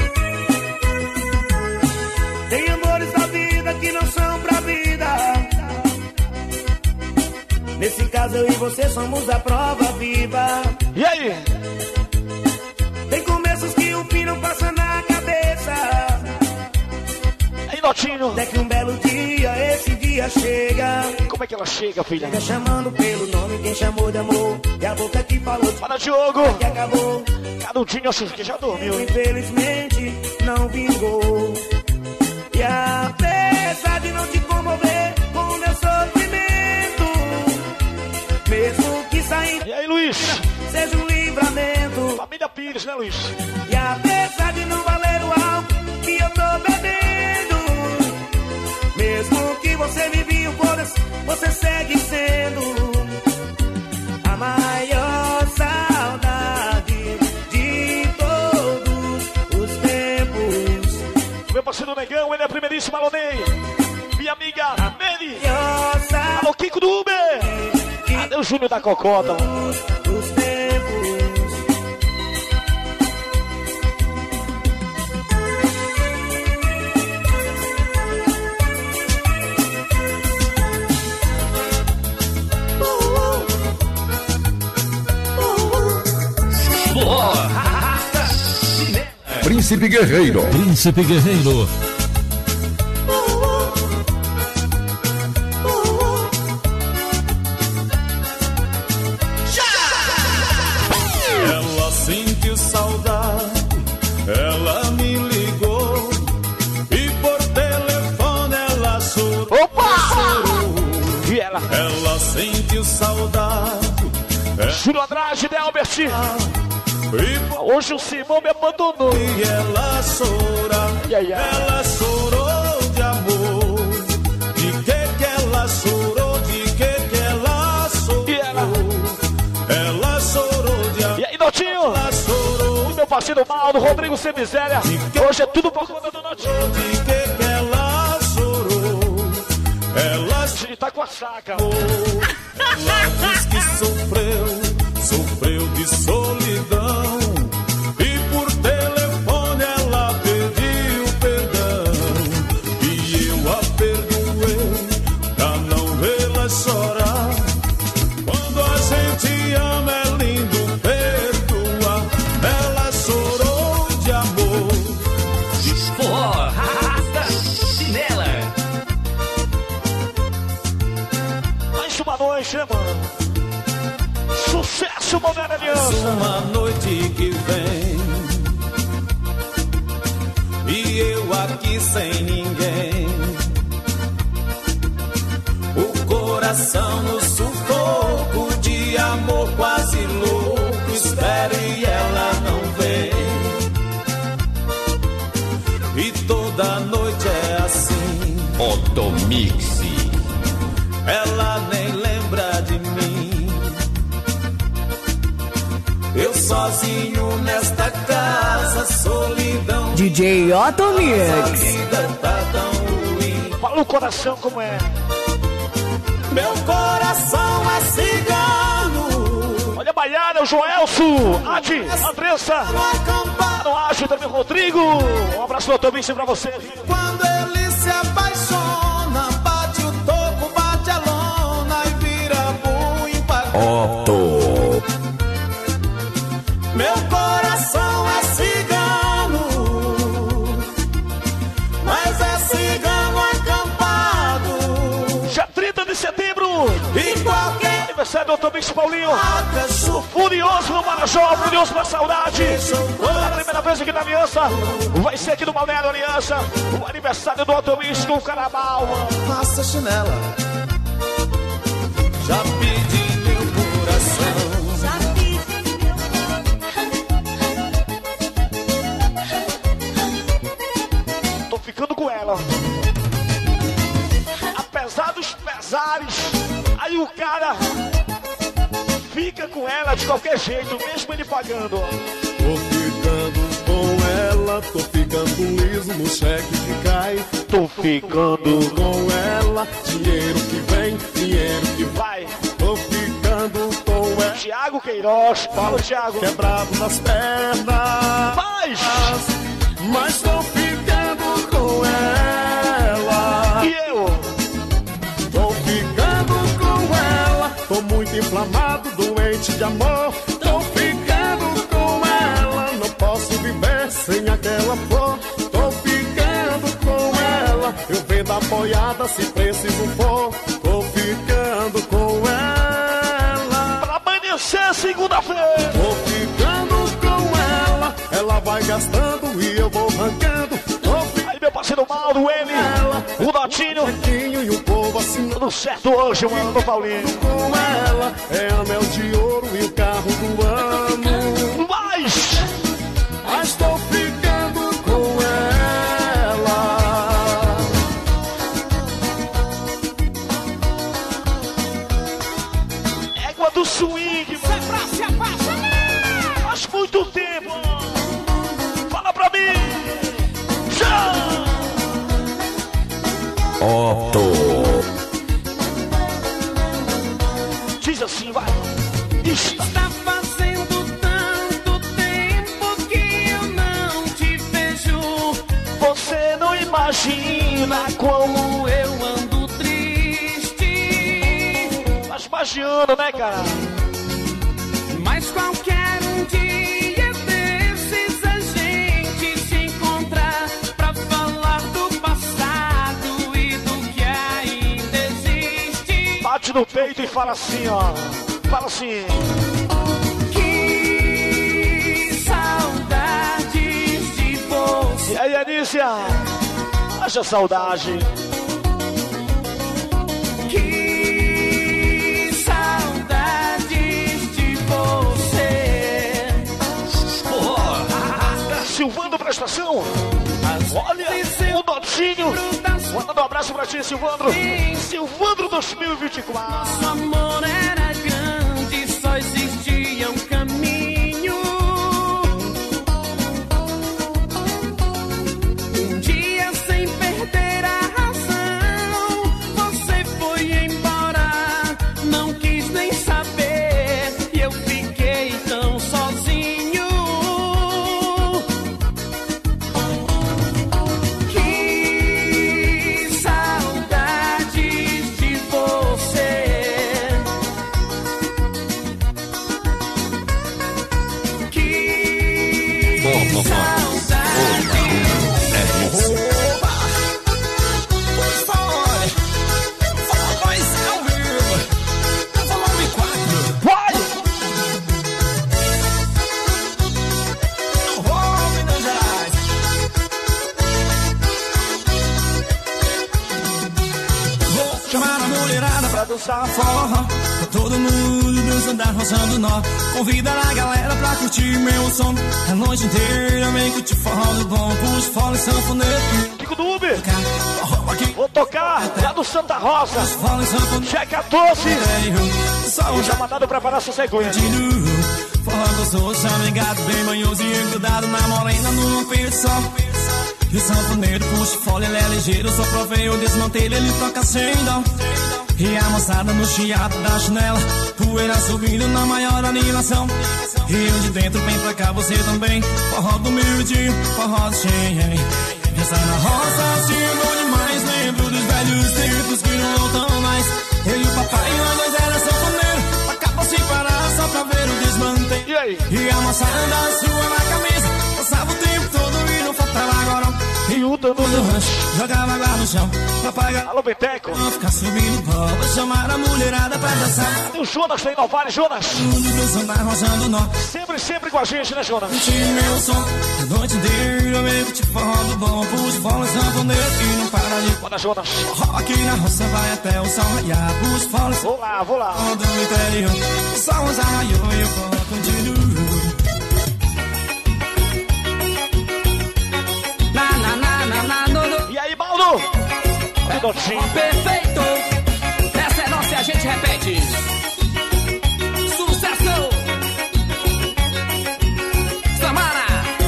Tem amores da vida que não são pra vida. Nesse caso eu e você somos a prova viva. E aí? Tem começos que o fim não passa na cabeça. Aí, Notinho. Até que um belo dia, esse dia chega. Como é que ela chega, filha? Chega chamando pelo nome, quem chamou de amor. E a boca que falou, para Diogo. Que acabou. Cadudinho, acho que já dormiu. Infelizmente, não vingou. E apesar de não te comover com o meu sofrimento, mesmo que saindo. E aí, Luiz? Seja um livramento. Família Pires, né, Luiz? E apesar de não valer o álcool que eu tô bebendo, mesmo que você me viu foda-se, você segue sendo a maior saudade de todos os tempos. Meu parceiro Negão, ele é a primeiríssima, Alonei. Minha amiga Mary. Alô, Kiko do Uber. Cadê o Júnior da Cocota? Os tempos. Príncipe Guerreiro. Príncipe Guerreiro. Ela sentiu saudade, ela me ligou e por telefone ela chorou. Opa! E ela? Ela sentiu saudade. Júlio Andrade de Albert. Hoje o Simão me abandonou. E ela chora, ela chorou de amor. De que ela chorou, de que ela chorou. E ela? Ela chorou de amor. E aí, Notinho? Ela chorou. E meu parceiro Mauro, Rodrigo Sem Miséria. Hoje é tudo por conta do Notinho. De que ela chorou. Ela de tá com a saca. Ela diz que sofreu de solidão. E por telefone ela pediu perdão. E eu a perdoei pra não vê-la chorar. Quando a gente ama é lindo perdoar. Ela chorou de amor. Forró, arrasta, chinela. Mais uma noite, né, mano? Sucesso, Moderna Aliança. Uma noite que vem e eu aqui sem ninguém. O coração no sufoco de amor quase louco. Espera e ela não vem. E toda noite é assim. Otomix. Ela nem lembra de mim. Eu sozinho nesta casa, solidão. DJ Otomix. A vida tá tão ruim. Fala o coração como é. Meu coração é cigano. Olha a Baiana, o Joelso, Adi, Andressa, no Ágil também o Rodrigo. Um abraço do Otomix pra você. Quando ele se apaixona, bate o toco, bate a lona e vira bum pra Otto. Meu coração é cigano, mas é cigano acampado. Dia 30 de setembro, E qualquer aniversário do Otomix Paulinho. O Furioso no Marajó, Furioso na Saudade. A primeira vez aqui na Aliança, vai ser aqui no Balneário Aliança. O aniversário do Otomix com o Carnaval. Passa chinela, já pedi meu coração. Tô ficando com ela. Apesar dos pesares, aí o cara fica com ela de qualquer jeito, mesmo ele pagando. Tô ficando com ela, tô ficando liso no cheque que cai. Tô ficando com ela, dinheiro que vem, dinheiro que vai. Tô ficando com ela. Thiago Queiroz, fala Thiago. Quebrado nas pernas. Mas tô ficando com ela. E eu? Tô ficando com ela. Tô muito inflamado, doente de amor. Tô ficando com ela. Não posso viver sem aquela flor. Tô ficando com ela. Eu vendo apoiada se preciso for. Tô ficando com ela. Pra amanhecer segunda-feira. Tô ficando com ela. Ela vai gastando e eu vou arrancando. Aí meu parceiro Mauro, ele, o Notinho e o povo assim. Tudo certo hoje, mano, do Paulinho. Com ela é anel de ouro e o carro do ano. Mas tô ficando com ela. Égua do swing, mano. É pra se apaixonar. Faz muito tempo. Fala pra mim. Já. Otto. Diz assim, vai. Está fazendo tanto tempo que eu não te vejo. Você não imagina como eu ando triste. Mas magiando, né, cara? Mas qualquer um dia desses a gente se encontrar pra falar do passado e do que ainda existe. Bate no peito e fala assim, ó. Fala assim. Que saudades de você. E aí, Anícia? Haja saudade. Que saudades de você. Silvando pra estação. Olha, o Notinho. Mandando um abraço pra ti, Silvandro. Silvandro 2024. Nosso amor era grande, só existia um caminho. Um dia sem perder a razão, você foi embora. no voz. É isso. Dançar forró, pra todo mundo dançando, roçando nó. Convida a galera pra curtir meu som. A noite inteira vem curtir forró do bom. Pus fora e sanfoneiro. Fico do Uber. Vou tocar lá do Santa Rosa. Dia 14. Já mandado preparar sua cegonha. Forró gostoso, chamegado, bem manhosinho, grudado na morena num peito só. E o sanfoneiro puxa o fole, ele é ligeiro. Só provei o desmantelho, ele toca sem dó. E a moçada no chiado da chinela, poeira subindo na maior animação. E eu de dentro, vem pra cá você também. Forró do meio-dia, forró do cheio. Essa na roça, assim é bom demais. Lembro dos velhos tempos que não voltam mais. Eu e o papai, nós dois era sanfoneiro. Acaba sem parar só pra ver o desmanteio. E a moçada sua na camisa, passava o tempo todo e não faltava agora. E o todo no rancho, jogava lá no chão. Papai, alô, Beteco. Não ficar subindo pó, vou chamar a mulherada pra dançar. E o Jonas vem inovar, Jonas. Tudo dançando, arrojando nó. Sempre com a gente, né, Jonas? Curti meu som, a noite inteira eu meio que te forró do bom. Puxo bola, sanfoneiro e não para de... Bora, Jonas. Forró aqui na roça vai até o sol raiar. Puxo bola, vou lá. Do interior, o sol já raiou e o forró continua. E aí, Baldo? Perfeito! Essa é nossa e a gente repete. Sucesso! Samara!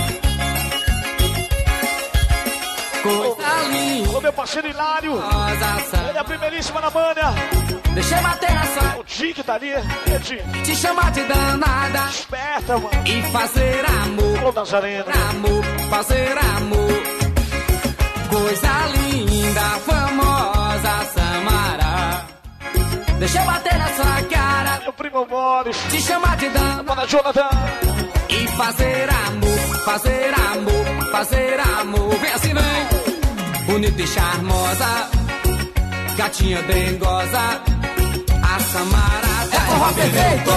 Coisa linda! Ô, meu parceiro Hilário! Ele é a primeiríssima na manha! Deixa eu bater na sua... O Dick tá ali, te chamar de danada. Esperta, mano! E fazer amor. Ô, Nazarena! Amor, fazer amor. Coisa linda, famosa Samara. Deixa eu bater na sua cara. Meu primo Boris. Te chamar de dama. Manda Jonathan. E fazer amor, fazer amor, fazer amor. Vem assim, vem. Bonita e charmosa, gatinha dengosa. A Samara é forró perfeito.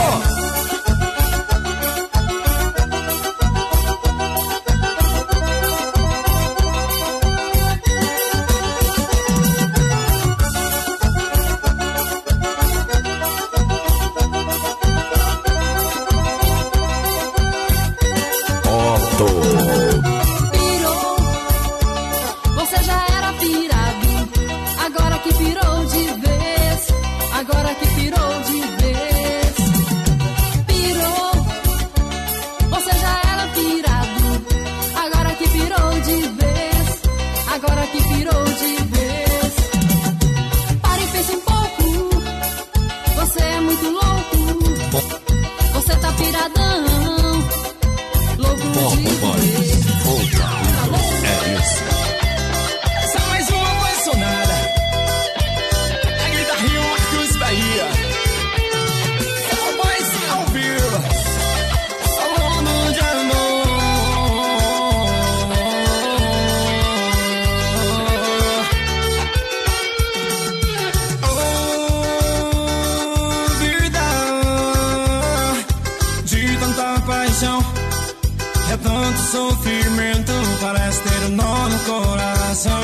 Pirou, você já era pirado. Agora que pirou de vez. Agora que pirou de vez. Pirou, você já era pirado. Agora que pirou de vez. Agora que pirou de vez. Pare e pense um pouco. Você é muito louco. Você tá piradão. É isso. Essa é mais uma apaixonada. A guitarrinha Marcos Bahia. Cowboys ao vivo. Falando de amor. Oh, vida de tanta paixão. É tanto sofrimento, parece ter um nó no coração.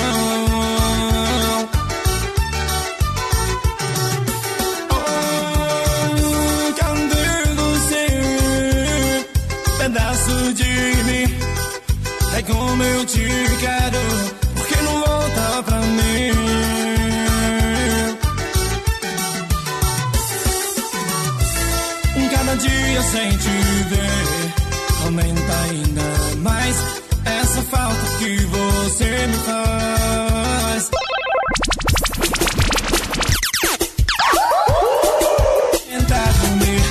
Oh, cadê você? Pedaço de mim. É como eu te quero, porque não volta pra mim. Cada dia sem te ver aumenta ainda mais essa falta que você me faz. Tentar dormir.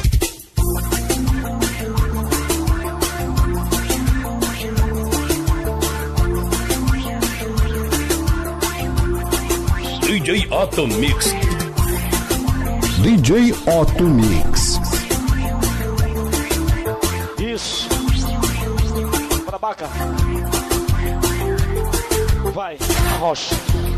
DJ Otto Mix. DJ Otto Mix. Isso. placa. Vai, arrocha.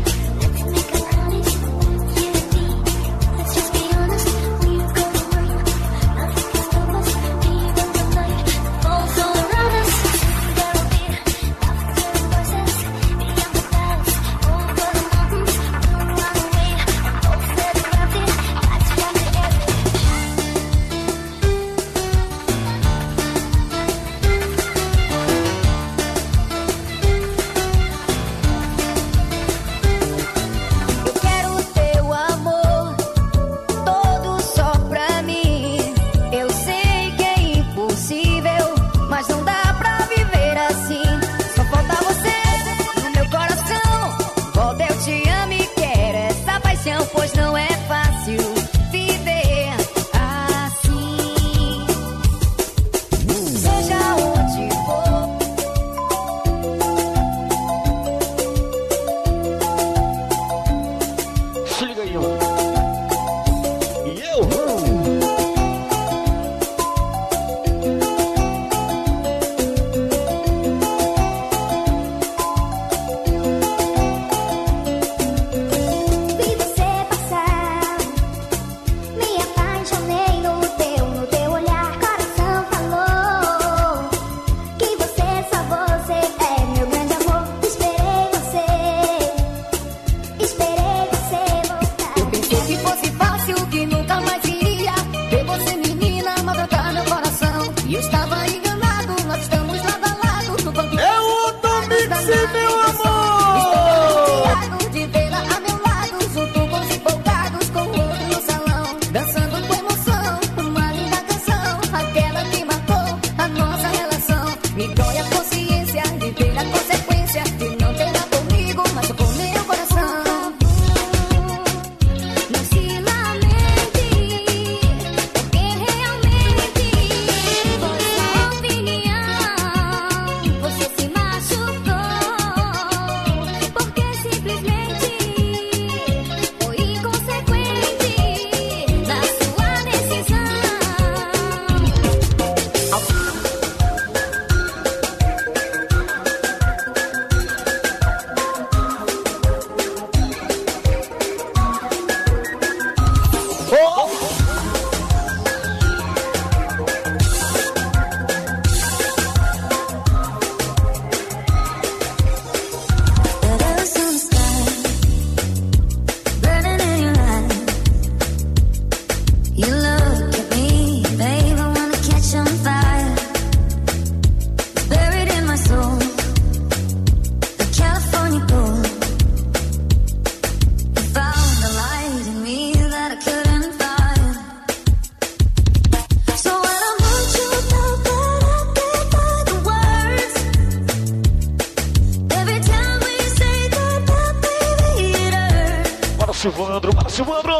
Silvandro, para Silvandro!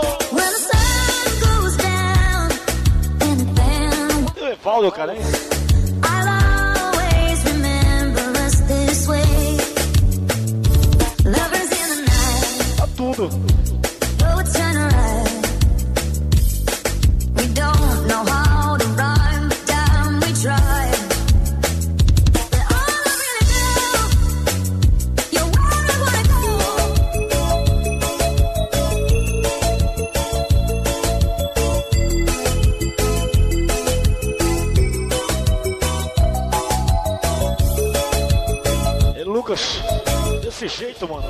Cadê o Evaldo, cara, hein? Tá tudo. Desse jeito, mano.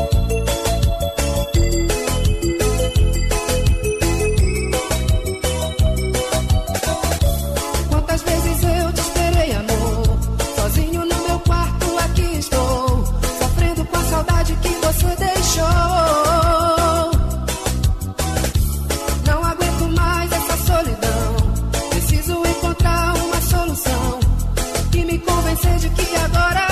Quantas vezes eu te esperei, amor? Sozinho no meu quarto, aqui estou, sofrendo com a saudade que você deixou. Não aguento mais essa solidão. Preciso encontrar uma solução e me convencer de que agora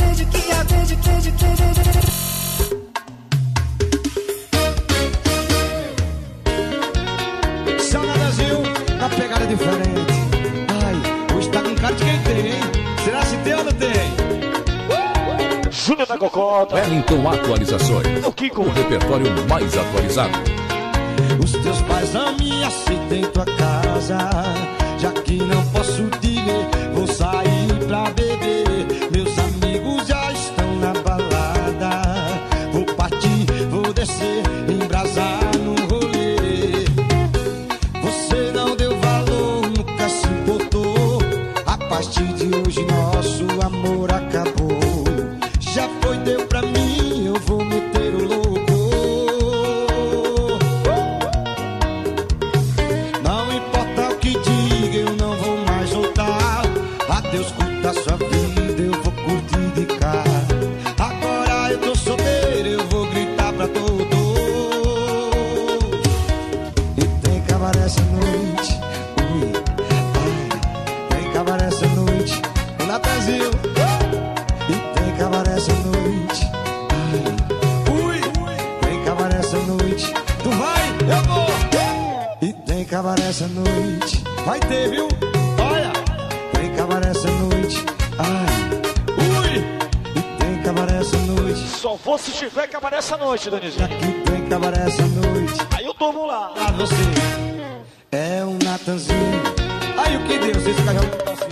pegada diferente. Ai, hoje tá com cara de quem tem, hein? Será se tem ou não tem? Júnior da Cocota. Wellington Atualizações. O Kiko. O repertório mais atualizado. Os teus pais não me aceitam em tua casa. Já que não posso te ver, vou sair pra beber. Meus Adeus, cuide da sua vida, eu vou curtir de carro. Agora eu tô solteiro, eu vou gritar pra todos. E tem cabaré essa noite, ui, ai. Tem cabaré essa noite, o Natanzinho. E tem cabaré essa noite, ai, ui. Tem cabaré essa noite, tu vai, eu vou. E tem cabaré essa noite, vai ter, viu? Olha, tem cabaré essa noite, ai, ui. E tem cabaré essa noite. Só vou se tiver cabaré essa noite, Donizinho. Aqui tem cabaré essa noite. Aí eu durmo lá. Pra você é um Natanzinho. Aí o que deu? Vocês ficaram jogando assim.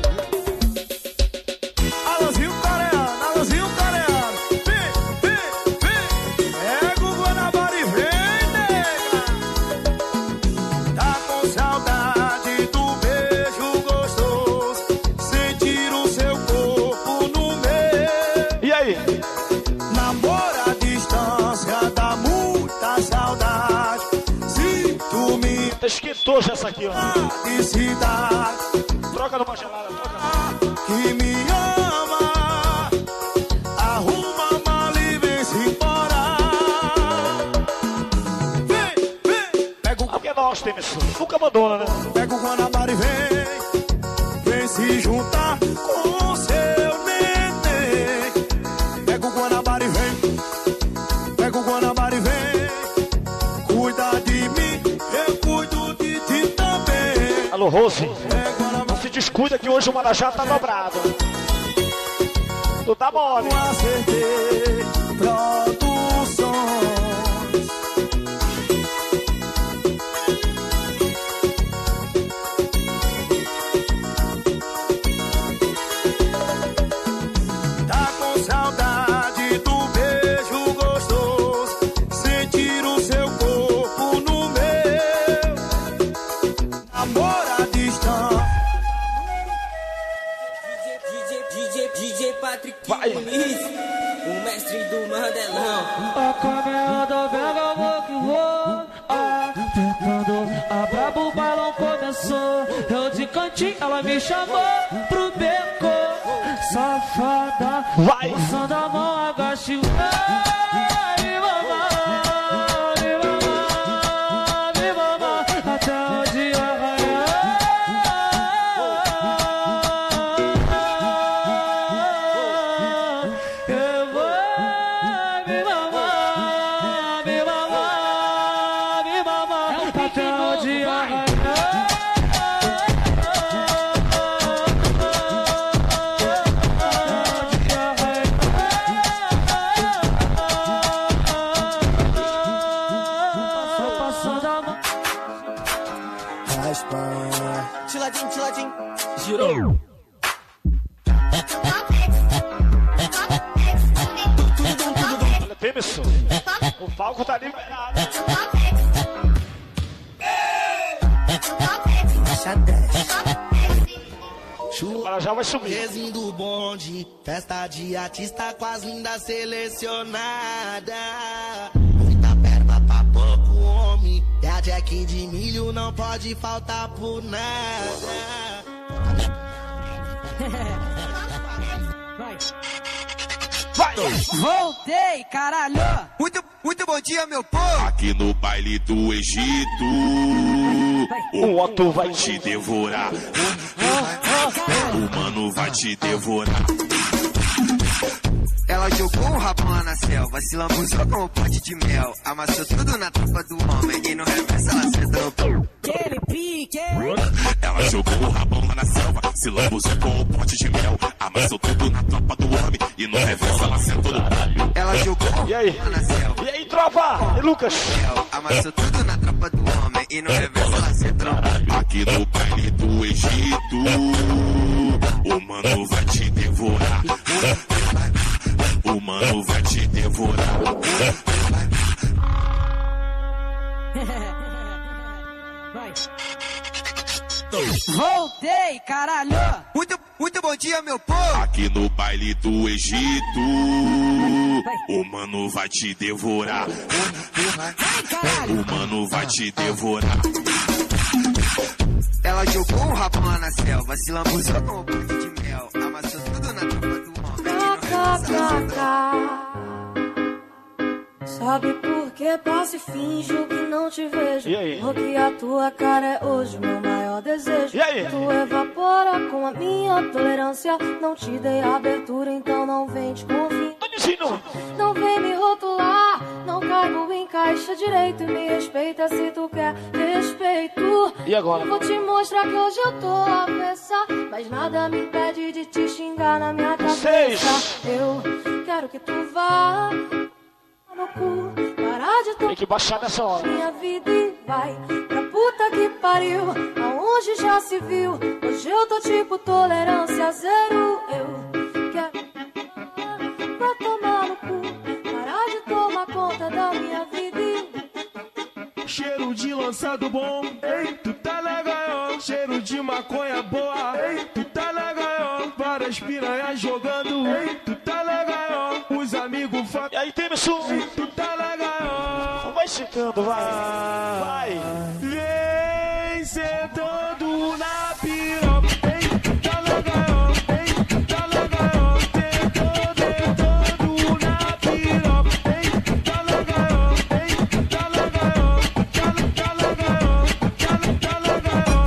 Alôzinho coreano, alôzinho coreano. Vem. Pega o Guanabara e vem, nega. Tá com saudade do beijo gostoso. Sentir o seu corpo no meu. E aí? Namoro à distância dá muita saudade. Se tu me esquentou já essa aqui, ó. de cidade, Troca numa gelada, troca. que me ama, arruma a mala e vem-se embora. Vem, pega o... Aqui é nós, Temerson. Nunca abandona, né? Pega o Guanabara e vem se juntar com seu neném. Pega o Guanabara e vem, pega o Guanabara e vem. Cuida de mim, eu cuido de ti também. Alô, Rose. Não se descuida que hoje o Marajá tá dobrado. Tu tá mole. Acertei produções. Tá com saudade do beijo gostoso. Sentir o seu corpo no meu. Amor à distância. DJ Patrick Vai. Muniz, o mestre do Mandelão. A caminhada pega, vou que vou. Apertando a brabo, o bailão começou. Eu de cantinho, ela me chamou pro beco. Safada, vai. Usando a mão, agache o... Me mamar, até o dia raiar. Eu vou me mamar, até o dia raiar. Tiladinho, girou. Olha, Temerson. O Falco tá liberado. O Marajá vai subir. Pezinho do bonde, festa de artista com as lindas selecionadas. Muita perna pra pouco homem. E a Jack de milho não pode faltar por nada. Vai! Voltei, caralho! Muito bom dia, meu povo! Aqui no baile do Egito, O Otto vai te devorar. O mano vai te devorar. Ela jogou o rabão na selva, se lambuzou com um pote de mel. Amassou tudo na tropa do homem e no reverso ela sentou. Aquele pique! Ela jogou o rabão lá na selva, se lambuzou com um pote de mel. Amassou tudo na tropa do homem e no reverso ela sentou no pau. Ela jogou o E aí? rabão na selva. E aí, tropa? E Lucas? Amassou tudo na tropa do homem e no reverso ela sentou. Aqui no baile do Egito, o mano vai te devorar. O mano vai te devorar. Voltei, caralho! Muito bom dia, meu povo! Aqui no baile do Egito, o mano vai te devorar. O mano vai te devorar. Ela jogou o rabão na selva, se lambuzou com um pote de mel. mel. Amassou tudo na tropa do homem. E não reversa, Sabe por que passo e finjo que não te vejo? E aí? Porque a tua cara é hoje o meu maior desejo. E aí? Tu evapora com a minha tolerância. Não te dei abertura, então não vem te confiar. Não vem me rotular, não caibo em caixa direito. Me respeita se tu quer respeito. E agora? Eu vou te mostrar que hoje eu tô avessa, mas nada me impede de te xingar na minha cabeça. Eu quero que tu vá no cu, parar de Tem que baixar nessa hora. minha vida e vai pra puta que pariu, aonde já se viu. Hoje eu tô tipo tolerância zero. Eu quero pra tomar no cu, parar de tomar conta da minha vida e... Cheiro de lançado bom, ei, tu tá legal. Cheiro de maconha boa, ei, tu tá legal. Várias piranhas jogando, ei, tu tá legal. Os amigos falam, e aí, Temerson? Tu tá legal. Vai chegando, vai. Vai. Vem sentando na piroca, ei, tu tá legal. Ei, tu tá legal. Tentando na piroca, ei, tu tá legal. Ei, tu tá legal. Tá legal. Tá legal.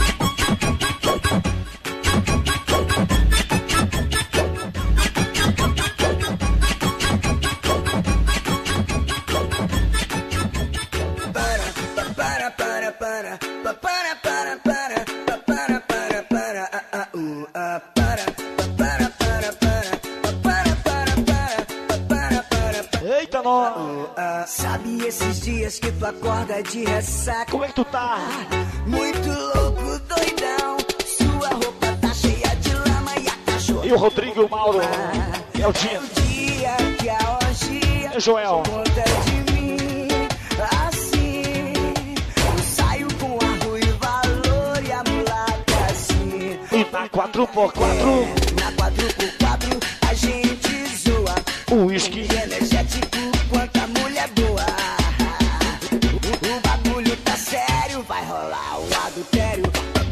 Eita, nós. Sabe esses dias que tu acorda de ressaca? Como é que tu tá? Muito louco, doidão. Sua roupa tá cheia de lama e a cachorra. E o Rodrigo e o Mauro. É o dia. Dia que a orgia É Joel. conta de mim. Assim, eu saio com a ruiva loura e a mulata assim. E na 4x4. Na 4x4 a gente zoa. O uísque. E energético quanta mulher boa. O bagulho tá sério, vai rolar um adultério.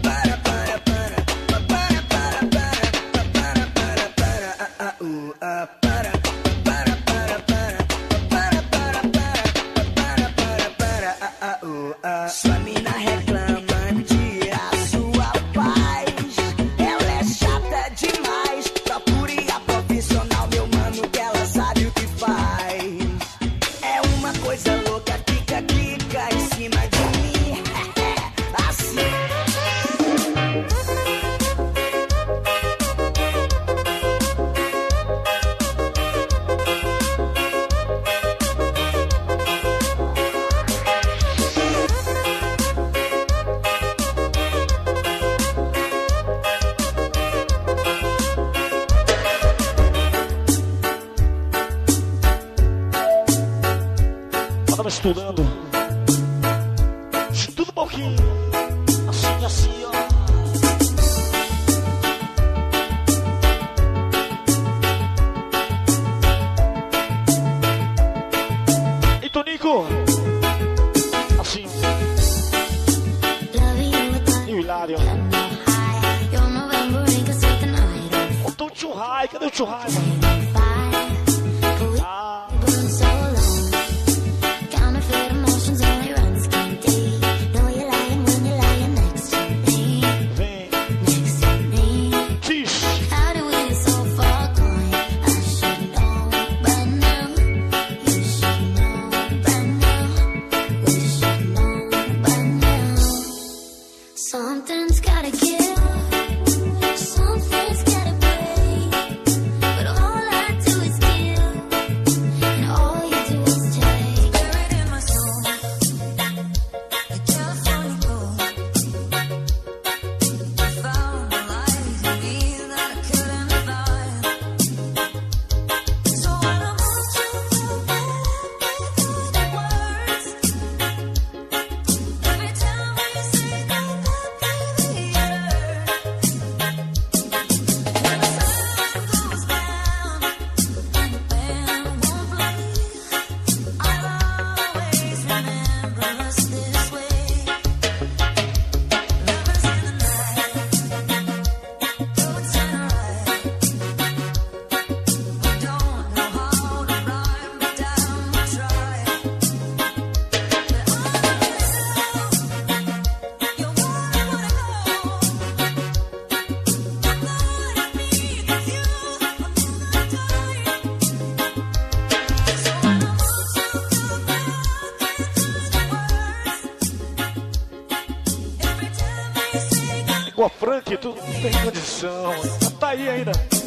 Sua mina reclama, tira sua paz. Ela é chata demais. Procure a profissional, meu mano, que ela sabe o que faz. É uma coisa louca, fica em cima de mim. Assim. Eu tava estudando. Estuda um pouquinho. Assim, assim, ó. E Tonico. Assim. E o Hilário. Ô, tô o Churrai. Cadê o Churrai, mano? Ah. Something's gotta give, something's gotta break. But all I do is give, and all you do is take. Buried in my soul, I just wanna go. I found a light in me that I couldn't find. So when I want you to back through the words, every time we say goodbye, baby, it hurts. com a Frank, tu não tem condição. Tá aí ainda.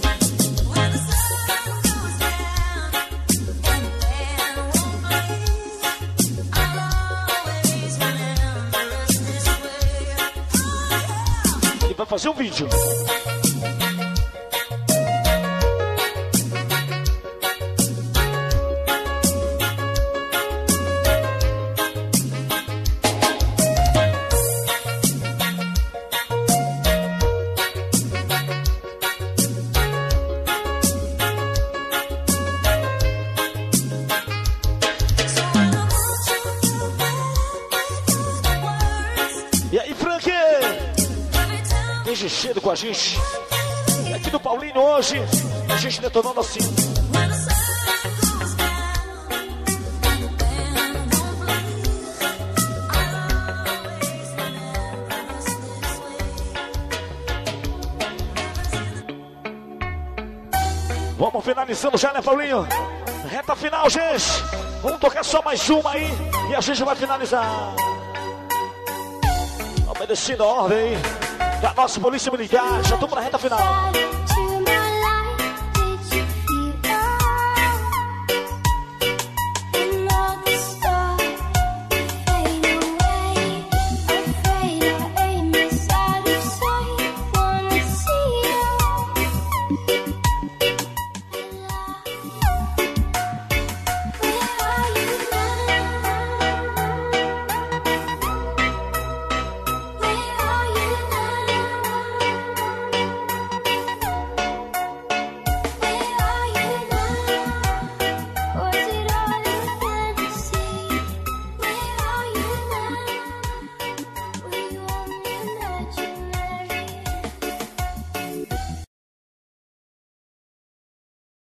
E vai fazer um vídeo. Cedo com a gente aqui do Paulinho hoje, a gente detonando assim. Vamos finalizando já, né, Paulinho? Reta final, gente. Vamos tocar só mais uma aí e a gente vai finalizar. Obedecendo a ordem da nossa polícia militar, já estamos na reta final.